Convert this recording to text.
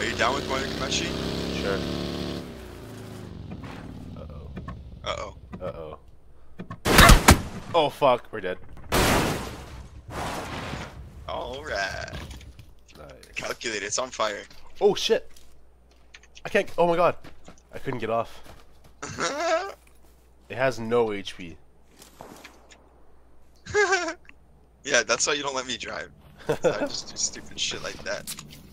Are you down with going to Komeshi? Sure. Uh-oh. Uh-oh. Uh-oh. Oh, fuck. We're dead. Alright. Nice. Calculate, it's on fire. Oh, shit. I can't... Oh, my God. I couldn't get off. It has no HP. Yeah, that's why you don't let me drive. I just do stupid shit like that.